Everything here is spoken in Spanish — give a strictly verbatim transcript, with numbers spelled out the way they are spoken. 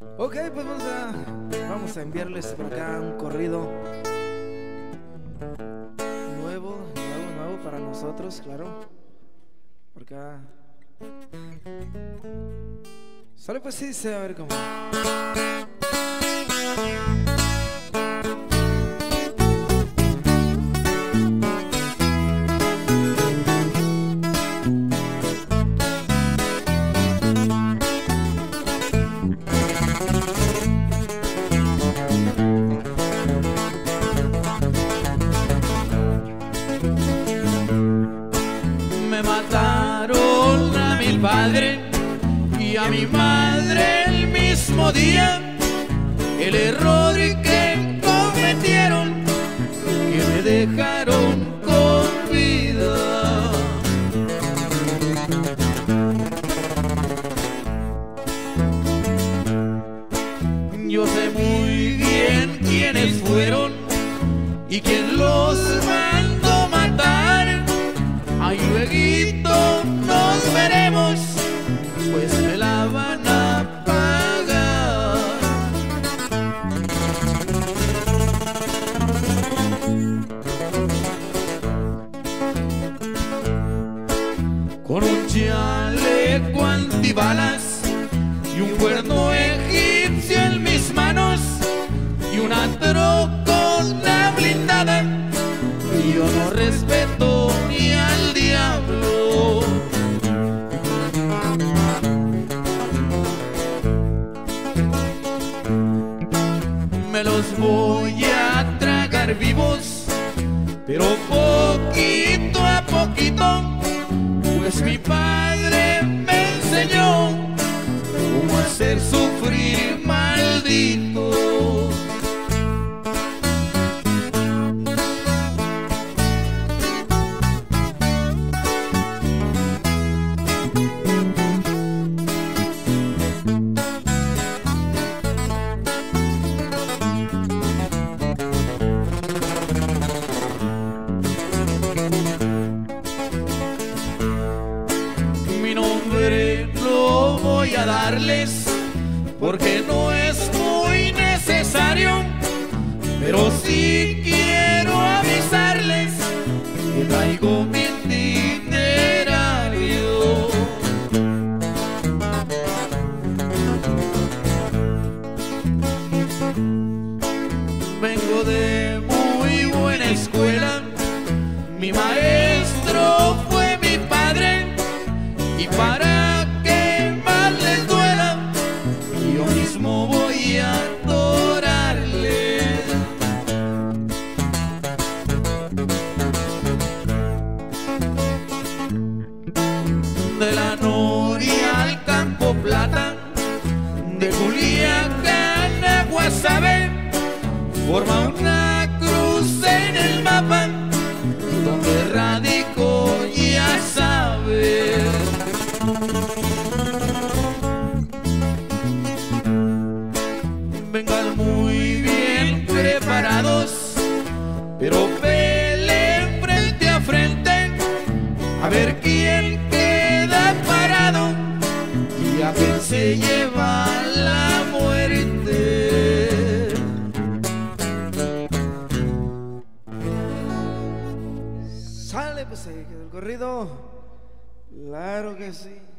Ok, pues vamos a, vamos a enviarles por acá un corrido nuevo, nuevo, nuevo para nosotros, claro. Por acá. Solo pues sí, se va a ver cómo. Me mataron a mi padre y a mi madre el mismo día. El error que cometieron, que me dejaron con vida. Yo sé muy bien quiénes fueron y quién los mandó matar. Ay, lueguito nos veremos, pues me la van a pagar. Con un chaleco antibalas y un cuerno egipcio en mis manos y una trocona blindada, y yo no respeto ni al diablo. Me los voy a tragar vivos, pero poquito a poquito, pues mi padre me enseñó cómo hacer sufrir malditos. Mi nombre no voy a darles porque no es muy necesario, pero sí quiero avisarles que traigo mi itinerario. Vengo de muy buena escuela, mi maestro fue mi padre, y para que más les duela, yo mismo voy a adorarle. De la Noria al Campo Plata, de Culiacán a Guasave, forma una cruz en el mapa, donde radico ya sabes. Vengan muy bien preparados, pero peleen frente a frente, a ver quién queda parado y a quién se lleva la muerte. Sale pues ahí quedó el corrido. Claro que sí.